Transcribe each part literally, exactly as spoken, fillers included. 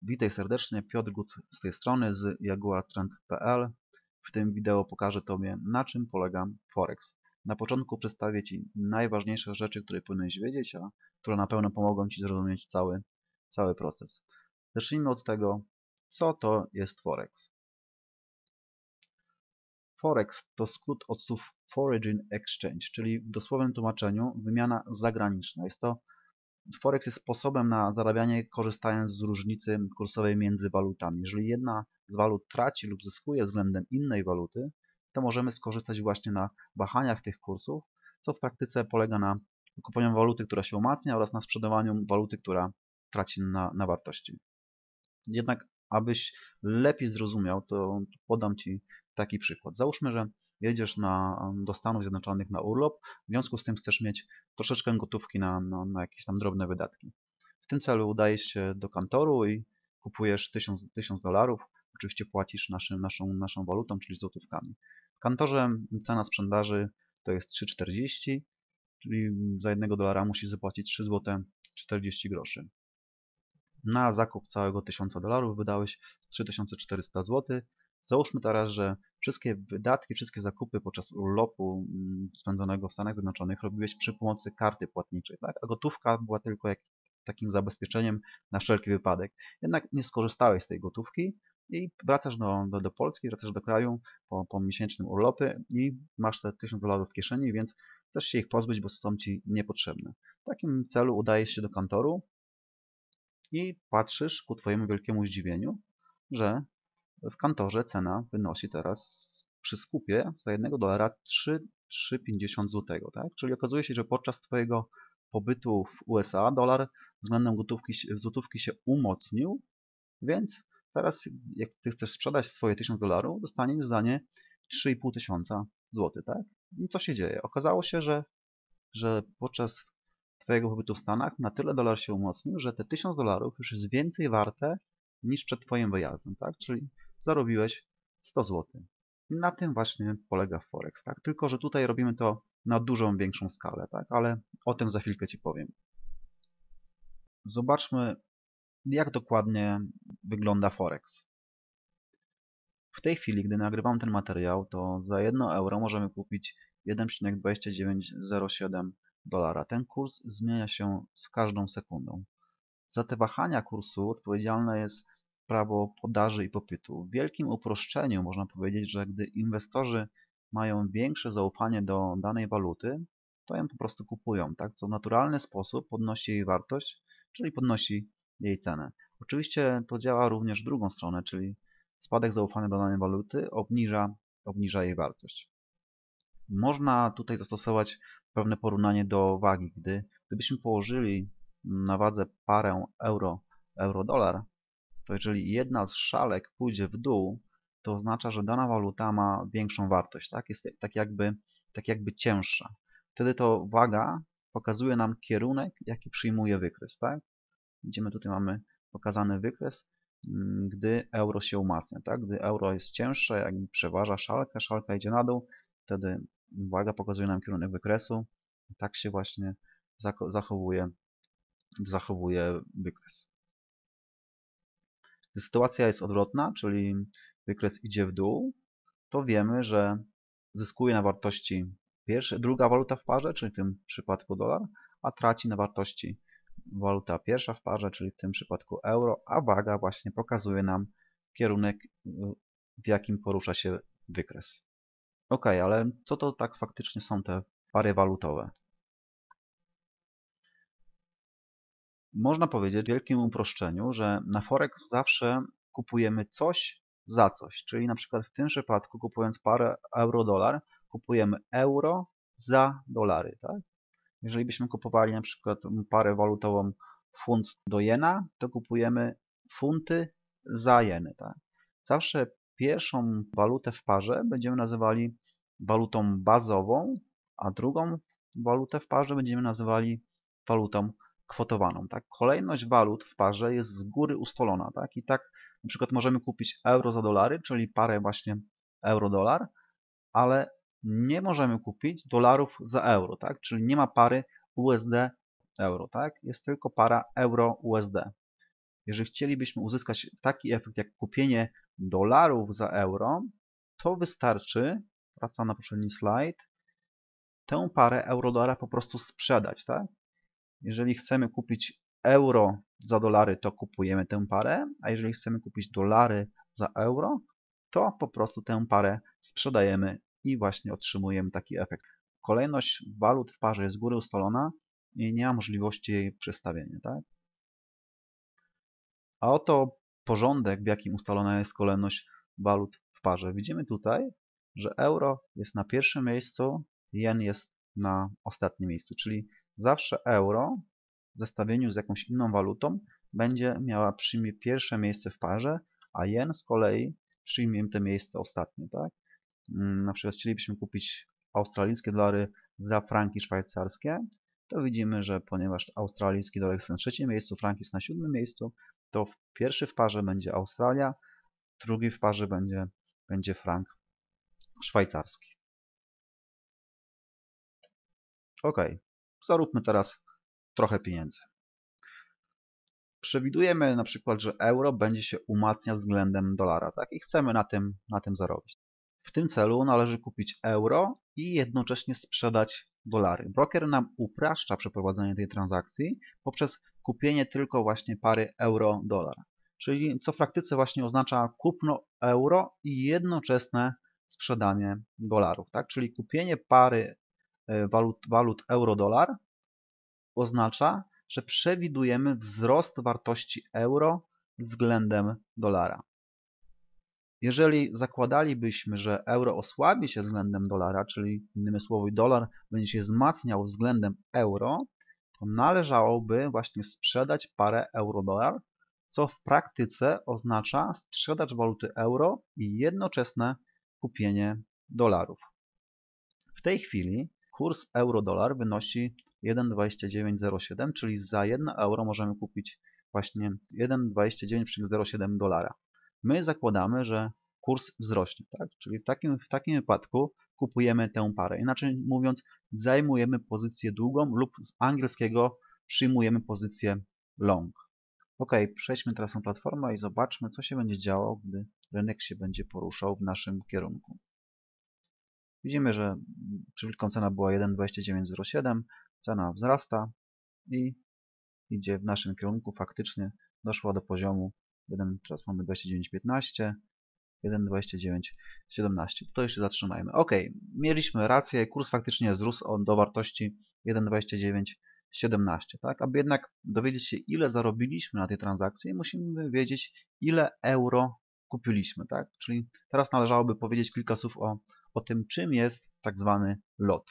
Witaj serdecznie, Piotr Gut z tej strony z jaguar trend kropka p l. W tym wideo pokażę Tobie, na czym polega Forex. Na początku przedstawię Ci najważniejsze rzeczy, które powinieneś wiedzieć, a które na pewno pomogą Ci zrozumieć cały, cały proces. Zacznijmy od tego, co to jest Forex. Forex to skrót od słów Foreign Exchange, czyli w dosłownym tłumaczeniu wymiana zagraniczna. Jest to Forex jest sposobem na zarabianie, korzystając z różnicy kursowej między walutami. Jeżeli jedna z walut traci lub zyskuje względem innej waluty, to możemy skorzystać właśnie na wahaniach tych kursów, co w praktyce polega na kupowaniu waluty, która się umacnia, oraz na sprzedawaniu waluty, która traci na, na wartości. Jednak abyś lepiej zrozumiał, to podam Ci taki przykład. Załóżmy, że jedziesz na, do Stanów Zjednoczonych na urlop, w związku z tym chcesz mieć troszeczkę gotówki na, na, na jakieś tam drobne wydatki. W tym celu udajesz się do kantoru i kupujesz tysiąc dolarów. Oczywiście płacisz naszym, naszą, naszą walutą, czyli złotówkami. W kantorze cena sprzedaży to jest trzy czterdzieści, czyli za jednego dolara musisz zapłacić trzy złote czterdzieści groszy. Na zakup całego tysiąca dolarów wydałeś trzy tysiące czterysta złotych. Załóżmy teraz, że wszystkie wydatki, wszystkie zakupy podczas urlopu spędzonego w Stanach Zjednoczonych robiłeś przy pomocy karty płatniczej, tak? A gotówka była tylko jak, takim zabezpieczeniem na wszelki wypadek. Jednak nie skorzystałeś z tej gotówki i wracasz do, do, do Polski, wracasz do kraju po, po miesięcznym urlopie i masz te tysiąc dolarów w kieszeni, więc chcesz się ich pozbyć, bo są Ci niepotrzebne. W takim celu udajesz się do kantoru i patrzysz ku Twojemu wielkiemu zdziwieniu, że w kantorze cena wynosi teraz przy skupie za jednego dolara trzy przecinek pięćdziesiąt złotego. Tak? Czyli okazuje się, że podczas Twojego pobytu w U S A dolar względem gotówki, złotówki się umocnił, więc teraz jak Ty chcesz sprzedać swoje tysiąc dolarów, dostaniesz za nie trzy i pół tysiąca złotych. Tak? I co się dzieje? Okazało się, że, że podczas Twojego pobytu w Stanach na tyle dolar się umocnił, że te tysiąc dolarów już jest więcej warte niż przed Twoim wyjazdem, tak? Czyli zarobiłeś sto złotych. I na tym właśnie polega Forex, tak? Tylko że tutaj robimy to na dużą, większą skalę, tak? Ale o tym za chwilkę Ci powiem. Zobaczmy, jak dokładnie wygląda Forex. W tej chwili, gdy nagrywam ten materiał, to za jedno euro możemy kupić jeden przecinek dwadzieścia dziewięć zero siedem dolara. Ten kurs zmienia się z każdą sekundą. Za te wahania kursu odpowiedzialne jest prawo podaży i popytu. W wielkim uproszczeniu można powiedzieć, że gdy inwestorzy mają większe zaufanie do danej waluty, to ją po prostu kupują, tak? Co w naturalny sposób podnosi jej wartość, czyli podnosi jej cenę. Oczywiście to działa również w drugą stronę, czyli spadek zaufania do danej waluty obniża, obniża jej wartość. Można tutaj zastosować pewne porównanie do wagi. Gdy, gdybyśmy położyli na wadze parę euro, euro-dolar, to jeżeli jedna z szalek pójdzie w dół, to oznacza, że dana waluta ma większą wartość, tak? Jest tak jakby, tak jakby cięższa. Wtedy to waga pokazuje nam kierunek, jaki przyjmuje wykres, tak? Widzimy, tutaj mamy pokazany wykres, gdy euro się umacnia, tak? Gdy euro jest cięższe, jak przeważa szalkę, szalka idzie na dół, wtedy waga pokazuje nam kierunek wykresu. Tak się właśnie zachowuje, zachowuje wykres. Gdy sytuacja jest odwrotna, czyli wykres idzie w dół, to wiemy, że zyskuje na wartości pierwsza, druga waluta w parze, czyli w tym przypadku dolar, a traci na wartości waluta pierwsza w parze, czyli w tym przypadku euro, a waga właśnie pokazuje nam kierunek, w jakim porusza się wykres. Ok, ale co to tak faktycznie są te pary walutowe? Można powiedzieć w wielkim uproszczeniu, że na Forex zawsze kupujemy coś za coś, czyli na przykład w tym przypadku kupując parę euro-dolar, kupujemy euro za dolary, tak? Jeżeli byśmy kupowali na przykład parę walutową funt do jena, to kupujemy funty za jeny, tak? Zawsze pierwszą walutę w parze będziemy nazywali walutą bazową, a drugą walutę w parze będziemy nazywali walutą kwotowaną, tak? Kolejność walut w parze jest z góry ustalona, tak? I tak na przykład możemy kupić euro za dolary, czyli parę właśnie euro-dolar, ale nie możemy kupić dolarów za euro, tak? Czyli nie ma pary U S D euro, tak? Jest tylko para euro U S D. Jeżeli chcielibyśmy uzyskać taki efekt jak kupienie dolarów za euro, to wystarczy, wracam na poprzedni slajd, tę parę euro-dolara po prostu sprzedać, tak? Jeżeli chcemy kupić euro za dolary, to kupujemy tę parę, a jeżeli chcemy kupić dolary za euro, to po prostu tę parę sprzedajemy i właśnie otrzymujemy taki efekt. Kolejność walut w parze jest z góry ustalona i nie ma możliwości jej przestawienia, tak? A oto porządek, w jakim ustalona jest kolejność walut w parze. Widzimy tutaj, że euro jest na pierwszym miejscu, jen jest na ostatnim miejscu, czyli zawsze euro w zestawieniu z jakąś inną walutą będzie miała przyjmie pierwsze miejsce w parze, a jen z kolei przyjmie to miejsce ostatnie, tak? Na przykład chcielibyśmy kupić australijskie dolary za franki szwajcarskie, to widzimy, że ponieważ australijski dolar jest na trzecim miejscu, frank jest na siódmym miejscu, to pierwszy w parze będzie Australia, drugi w parze będzie, będzie frank szwajcarski. Ok, zaróbmy teraz trochę pieniędzy. Przewidujemy na przykład, że euro będzie się umacniać względem dolara, tak? I chcemy na tym, na tym zarobić. W tym celu należy kupić euro i jednocześnie sprzedać dolary. Broker nam upraszcza przeprowadzenie tej transakcji poprzez kupienie tylko właśnie pary euro-dolar. Czyli co w praktyce właśnie oznacza kupno euro i jednoczesne sprzedanie dolarów. Tak? Czyli kupienie pary walut, walut euro-dolar oznacza, że przewidujemy wzrost wartości euro względem dolara. Jeżeli zakładalibyśmy, że euro osłabi się względem dolara, czyli innymi słowy dolar będzie się wzmacniał względem euro, to należałoby właśnie sprzedać parę euro-dolar, co w praktyce oznacza sprzedaż waluty euro i jednoczesne kupienie dolarów. W tej chwili kurs euro-dolar wynosi jeden dwadzieścia dziewięć zero siedem, czyli za jedno euro możemy kupić właśnie jeden dwadzieścia dziewięć zero siedem dolara. My zakładamy, że kurs wzrośnie, tak? Czyli w takim, w takim wypadku kupujemy tę parę. Inaczej mówiąc, zajmujemy pozycję długą lub z angielskiego przyjmujemy pozycję long. Ok, przejdźmy teraz na platformę i zobaczmy, co się będzie działo, gdy rynek się będzie poruszał w naszym kierunku. Widzimy, że przed chwilką cena była jeden dwadzieścia dziewięć zero siedem, cena wzrasta i idzie w naszym kierunku, faktycznie doszła do poziomu jeden, teraz mamy dwadzieścia dziewięć piętnaście, jeden dwadzieścia dziewięć siedemnaście. Tutaj się zatrzymajmy. Ok, mieliśmy rację, kurs faktycznie wzrósł on do wartości jeden dwadzieścia dziewięć siedemnaście. Tak? Aby jednak dowiedzieć się, ile zarobiliśmy na tej transakcji, musimy wiedzieć, ile euro kupiliśmy. Tak? Czyli teraz należałoby powiedzieć kilka słów o, o tym, czym jest tak zwany lot.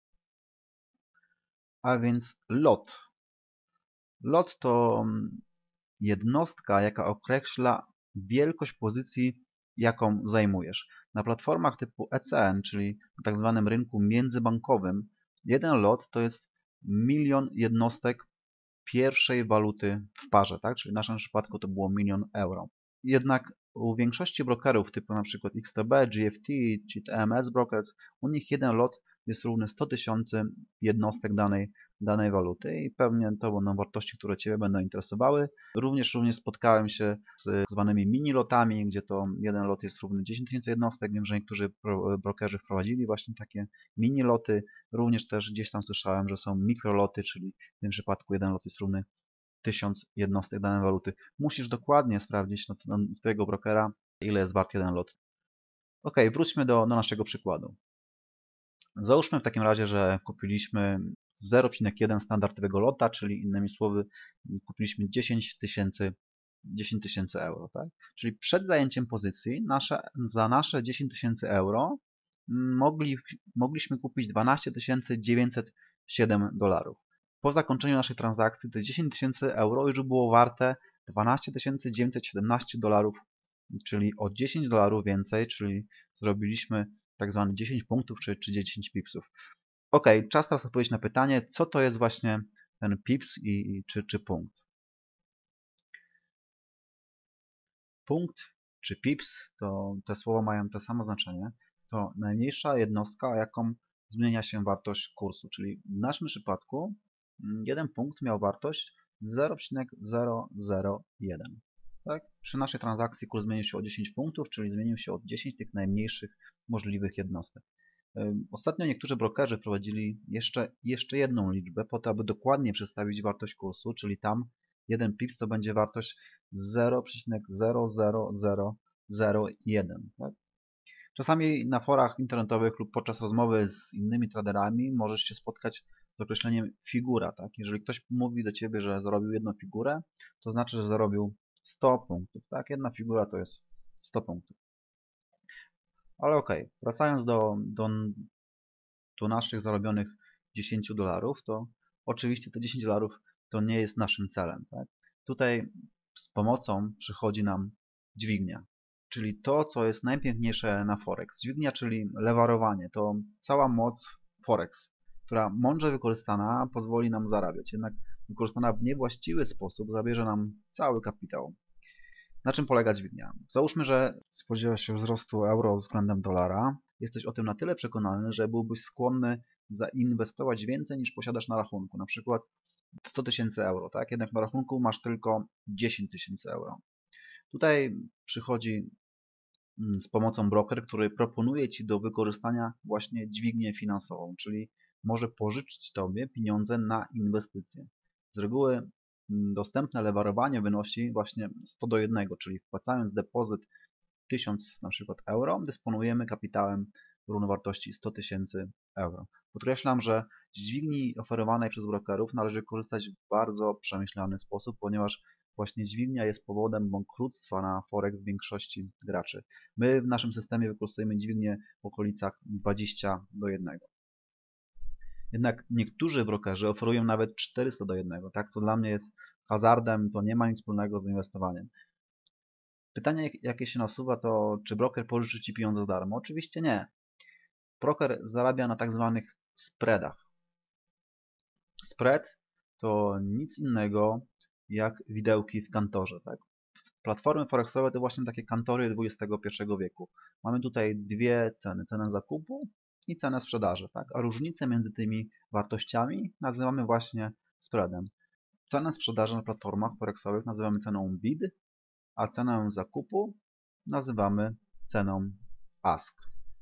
A więc lot. Lot to jednostka, jaka określa wielkość pozycji, jaką zajmujesz. Na platformach typu E C N, czyli na tak zwanym rynku międzybankowym, jeden lot to jest milion jednostek pierwszej waluty w parze, tak? Czyli w naszym przypadku to było milion euro. Jednak u większości brokerów typu na przykład X T B, G F T czy T M S Brokers, u nich jeden lot jest równy sto tysięcy jednostek danej, danej waluty i pewnie to będą wartości, które Ciebie będą interesowały. Również, również spotkałem się z tak zwanymi mini lotami, gdzie to jeden lot jest równy dziesięć tysięcy jednostek. Wiem, że niektórzy brokerzy wprowadzili właśnie takie mini loty. Również też gdzieś tam słyszałem, że są mikroloty, czyli w tym przypadku jeden lot jest równy tysiąc jednostek danej waluty. Musisz dokładnie sprawdzić na Twojego brokera, ile jest wart jeden lot. Ok, wróćmy do, do naszego przykładu. Załóżmy w takim razie, że kupiliśmy zero przecinek jeden standardowego lota, czyli innymi słowy kupiliśmy dziesięć tysięcy euro. Tak? Czyli przed zajęciem pozycji nasze, za nasze dziesięć tysięcy euro mogli, mogliśmy kupić dwanaście tysięcy dziewięćset siedem dolarów. Po zakończeniu naszej transakcji te dziesięć tysięcy euro już było warte dwanaście tysięcy dziewięćset siedemnaście dolarów, czyli o dziesięć dolarów więcej, czyli zrobiliśmy tak zwany dziesięć punktów czy, czy dziesięć pipsów. Ok, czas teraz odpowiedzieć na pytanie, co to jest właśnie ten pips i, i czy, czy punkt. Punkt czy pips, to te słowa mają to samo znaczenie. To najmniejsza jednostka, jaką zmienia się wartość kursu, czyli w naszym przypadku jeden punkt miał wartość zero przecinek zero zero jeden. Tak? Przy naszej transakcji kurs zmienił się o dziesięć punktów, czyli zmienił się o dziesięć tych najmniejszych możliwych jednostek. Ostatnio niektórzy brokerzy wprowadzili jeszcze, jeszcze jedną liczbę po to, aby dokładnie przedstawić wartość kursu, czyli tam jeden pips to będzie wartość zero przecinek zero zero zero zero jeden. Tak? Czasami na forach internetowych lub podczas rozmowy z innymi traderami możesz się spotkać z określeniem figura. Tak? Jeżeli ktoś mówi do Ciebie, że zarobił jedną figurę, to znaczy, że zarobił sto punktów. Tak? Jedna figura to jest sto punktów. Ale okej, okay. Wracając do, do, do naszych zarobionych dziesięć dolarów, to oczywiście te dziesięć dolarów to nie jest naszym celem. Tak? Tutaj z pomocą przychodzi nam dźwignia, czyli to, co jest najpiękniejsze na Forex. Dźwignia, czyli lewarowanie, to cała moc Forex, która mądrze wykorzystana pozwoli nam zarabiać. Jednak wykorzystana w niewłaściwy sposób zabierze nam cały kapitał. Na czym polega dźwignia? Załóżmy, że spodziewasz się wzrostu euro względem dolara. Jesteś o tym na tyle przekonany, że byłbyś skłonny zainwestować więcej niż posiadasz na rachunku. Na przykład sto tysięcy euro, tak? Jednak na rachunku masz tylko dziesięć tysięcy euro. Tutaj przychodzi z pomocą broker, który proponuje Ci do wykorzystania właśnie dźwignię finansową, czyli może pożyczyć Tobie pieniądze na inwestycje. Z reguły dostępne lewarowanie wynosi właśnie sto do jednego, czyli wpłacając depozyt tysiąc na przykład euro, dysponujemy kapitałem równowartości sto tysięcy euro. Podkreślam, że z dźwigni oferowanej przez brokerów należy korzystać w bardzo przemyślany sposób, ponieważ właśnie dźwignia jest powodem bankructwa na Forex większości graczy. My w naszym systemie wykorzystujemy dźwignię w okolicach dwadzieścia do jednego. Jednak niektórzy brokerzy oferują nawet czterysta do jednego, tak? Co dla mnie jest hazardem, to nie ma nic wspólnego z inwestowaniem. Pytanie, jakie się nasuwa, to czy broker pożyczy Ci pieniądze za darmo? Oczywiście nie. Broker zarabia na tak zwanych spreadach. Spread to nic innego jak widełki w kantorze. Tak? Platformy forexowe to właśnie takie kantory dwudziestego pierwszego wieku. Mamy tutaj dwie ceny, cenę zakupu i cenę sprzedaży. Tak? A różnicę między tymi wartościami nazywamy właśnie spreadem. Cenę sprzedaży na platformach forexowych nazywamy ceną bid, a cenę zakupu nazywamy ceną ask.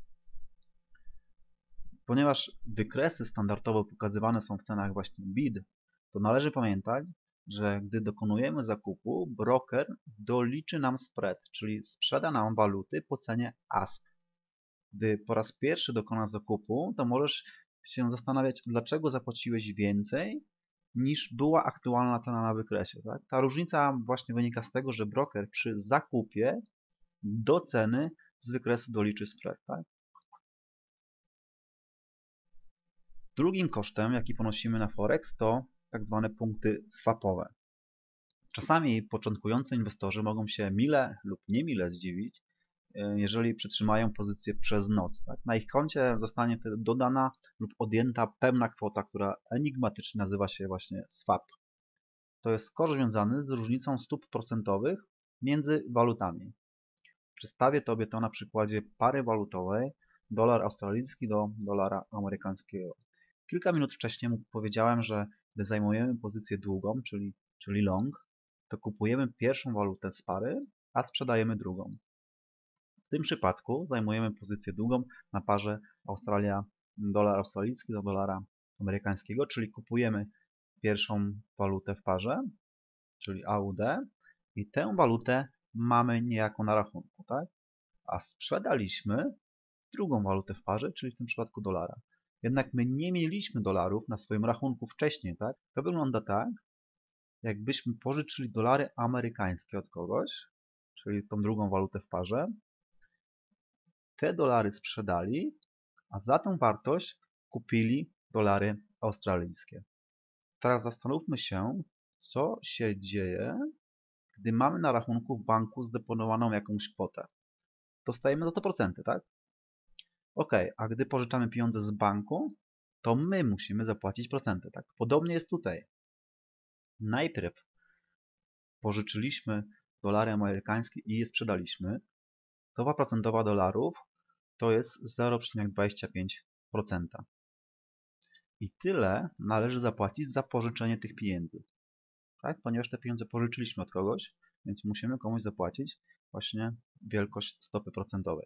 Ponieważ wykresy standardowo pokazywane są w cenach właśnie bid, to należy pamiętać, że gdy dokonujemy zakupu, broker doliczy nam spread, czyli sprzeda nam waluty po cenie ask. Gdy po raz pierwszy dokonasz zakupu, to możesz się zastanawiać, dlaczego zapłaciłeś więcej niż była aktualna cena na wykresie. Tak? Ta różnica właśnie wynika z tego, że broker przy zakupie do ceny z wykresu doliczy spread. Tak? Drugim kosztem, jaki ponosimy na Forex, to tak zwane punkty swapowe. Czasami początkujący inwestorzy mogą się mile lub niemile zdziwić, jeżeli przytrzymają pozycję przez noc. Tak? Na ich koncie zostanie wtedy dodana lub odjęta pewna kwota, która enigmatycznie nazywa się właśnie swap. To jest koszt związany z różnicą stóp procentowych między walutami. Przedstawię Tobie to na przykładzie pary walutowej dolar australijski do dolara amerykańskiego. Kilka minut wcześniej powiedziałem, że gdy zajmujemy pozycję długą, czyli, czyli long, to kupujemy pierwszą walutę z pary, a sprzedajemy drugą. W tym przypadku zajmujemy pozycję długą na parze Australia, dolar australijski do dolara amerykańskiego, czyli kupujemy pierwszą walutę w parze, czyli A U D, i tę walutę mamy niejako na rachunku, tak? A sprzedaliśmy drugą walutę w parze, czyli w tym przypadku dolara. Jednak my nie mieliśmy dolarów na swoim rachunku wcześniej, tak? To wygląda tak, jakbyśmy pożyczyli dolary amerykańskie od kogoś, czyli tą drugą walutę w parze. Te dolary sprzedali, a za tą wartość kupili dolary australijskie. Teraz zastanówmy się, co się dzieje, gdy mamy na rachunku w banku zdeponowaną jakąś kwotę. Dostajemy za to procenty, tak? Ok, a gdy pożyczamy pieniądze z banku, to my musimy zapłacić procenty, tak? Podobnie jest tutaj. Najpierw pożyczyliśmy dolary amerykańskie i je sprzedaliśmy. Stopa procentowa dolarów to jest zero przecinek dwadzieścia pięć procent. I tyle należy zapłacić za pożyczenie tych pieniędzy. tak? Ponieważ te pieniądze pożyczyliśmy od kogoś, więc musimy komuś zapłacić właśnie wielkość stopy procentowej.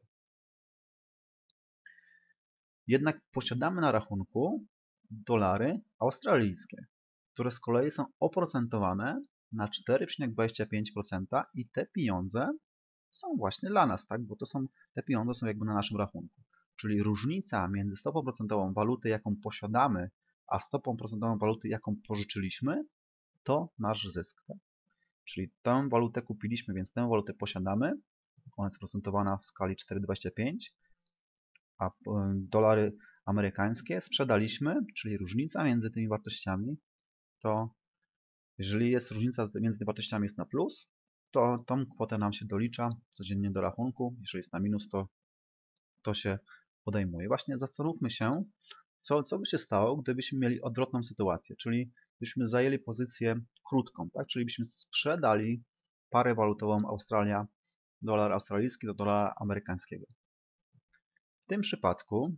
Jednak posiadamy na rachunku dolary australijskie, które z kolei są oprocentowane na cztery przecinek dwadzieścia pięć procent i te pieniądze są właśnie dla nas, tak? Bo to są, te pieniądze są jakby na naszym rachunku. Czyli różnica między stopą procentową waluty, jaką posiadamy, a stopą procentową waluty, jaką pożyczyliśmy, to nasz zysk. Tak? Czyli tę walutę kupiliśmy, więc tę walutę posiadamy. Ona jest procentowana w skali cztery przecinek dwadzieścia pięć, a dolary amerykańskie sprzedaliśmy, czyli różnica między tymi wartościami, to jeżeli jest różnica między tymi wartościami jest na plus, to tą kwotę nam się dolicza codziennie do rachunku. Jeżeli jest na minus, to to się odejmuje. Właśnie zastanówmy się, co, co by się stało, gdybyśmy mieli odwrotną sytuację, czyli byśmy zajęli pozycję krótką, tak? Czyli byśmy sprzedali parę walutową Australia, dolar australijski do dolara amerykańskiego. W tym przypadku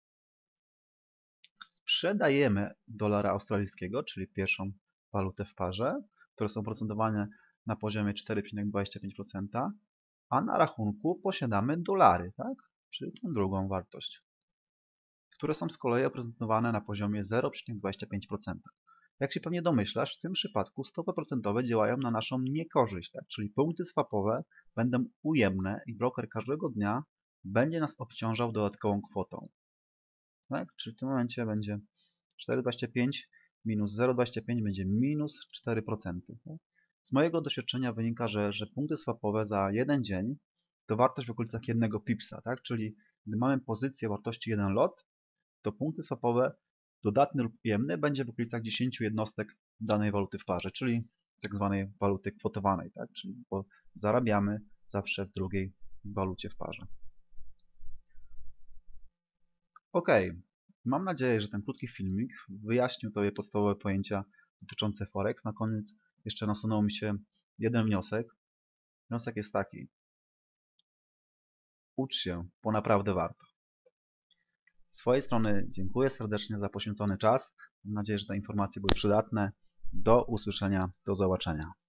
sprzedajemy dolara australijskiego, czyli pierwszą walutę w parze, które są procentowane na poziomie cztery przecinek dwadzieścia pięć procent, a na rachunku posiadamy dolary, tak? Czyli tą drugą wartość, które są z kolei oprezentowane na poziomie zero przecinek dwadzieścia pięć procent. Jak się pewnie domyślasz, w tym przypadku stopy procentowe działają na naszą niekorzyść, tak? Czyli punkty swapowe będą ujemne i broker każdego dnia będzie nas obciążał dodatkową kwotą. Tak? Czyli w tym momencie będzie cztery przecinek dwadzieścia pięć minus zero przecinek dwadzieścia pięć będzie minus cztery procent. Tak? Z mojego doświadczenia wynika, że, że punkty swapowe za jeden dzień to wartość w okolicach jednego pipsa, tak? Czyli gdy mamy pozycję wartości jeden lot, to punkty swapowe dodatny lub ujemny będzie w okolicach dziesięciu jednostek danej waluty w parze, czyli tak zwanej waluty kwotowanej, tak? Czyli bo zarabiamy zawsze w drugiej walucie w parze. Ok, mam nadzieję, że ten krótki filmik wyjaśnił Tobie podstawowe pojęcia dotyczące Forex. Na koniec jeszcze nasunął mi się jeden wniosek. Wniosek jest taki. Ucz się, bo naprawdę warto. Z swojej strony dziękuję serdecznie za poświęcony czas. Mam nadzieję, że te informacje były przydatne. Do usłyszenia, do zobaczenia.